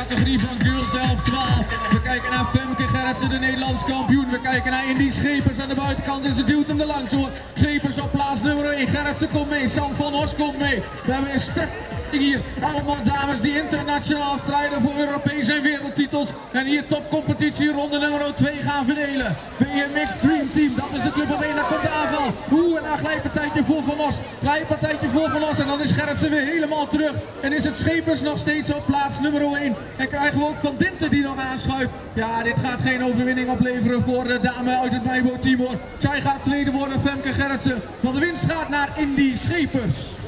categorie van Girls 11-12. We kijken naar Femke Gerritsen, de Nederlands kampioen. We kijken naar Indy Schepers aan de buitenkant en ze duwt hem er langs door. Schepers op plaats nummer 1. Gerritsen komt mee, Sam van Os komt mee. We hebben een sterk hier. Allemaal dames die internationaal strijden voor Europese en wereldtitels. En hier topcompetitie ronde nummer 2 gaan verdelen. BMX Dream Team, dat is de club op 1. Daar komt de aanval. En daar glijpartijtje voor Van Os. Glijpartijtje voor Van Os. En dan is Gerritsen weer helemaal terug. En is het Schepers nog steeds op plaats nummer 1. En krijgen we ook Van Dinten die nog aanschuift. Ja, dit gaat geen overwinning opleveren voor de dame uit het Meibo team hoor. Zij gaat tweede worden, Femke Gerritsen. Want de winst gaat naar Indy Schepers.